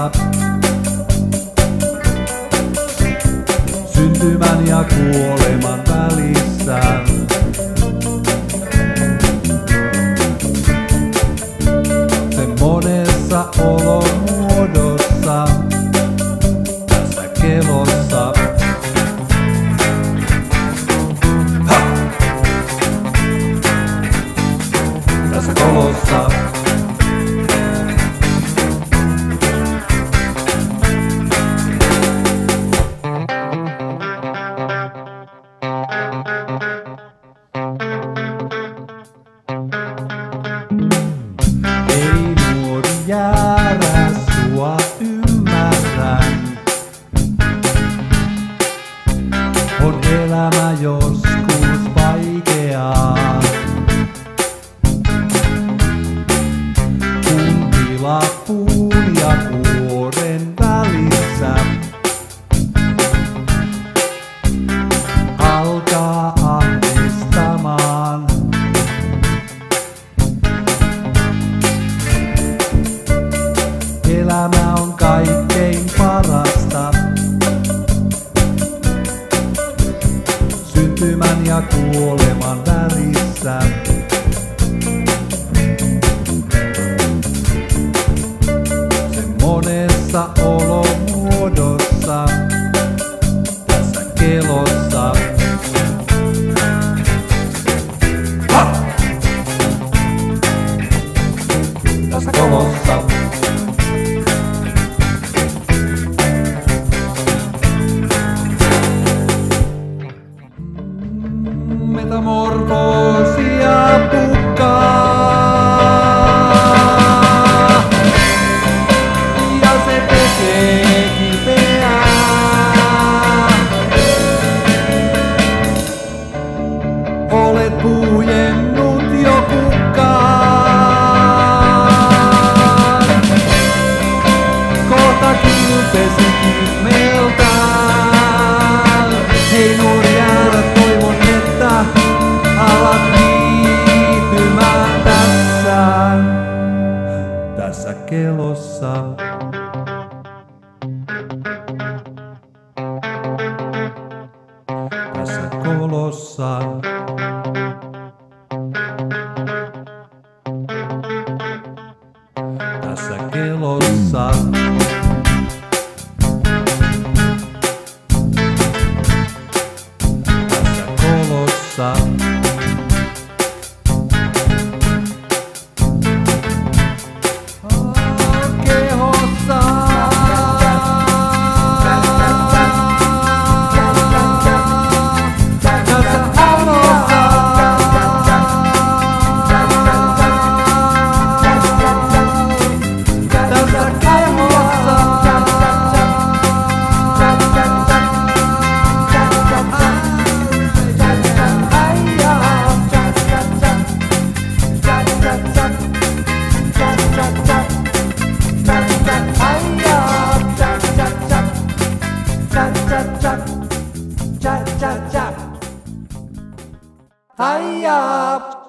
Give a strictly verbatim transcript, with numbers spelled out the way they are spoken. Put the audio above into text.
kolossa. Syntymän ja kuoleman välissä. Se monessa olomuodossa tässä kelossa. Ha! Tässä kolossa. Ei nuori jäädä, sua ymmärrän. On elämä joskus vaikeaa. Kun tila puun ja kuoren välissä alkaa ahdistamaan. Elämä on kaikkein parasta. Syntymän ja kuoleman välissä. Se monessa olomuodossa tässä kelossa. Ha! Tässä kolossa. Metamorfoosia pukkaa ja se tekee kipeää. Olet puhjennut jo kukkaan. Kohta kilpesi kymmeltään. Hei nuori jäädä, toivon että alat viihtymään tässä, tässä kelossa. Tässä kolossa. Tässä kelossa. Tässä kolossa. Hi-ya!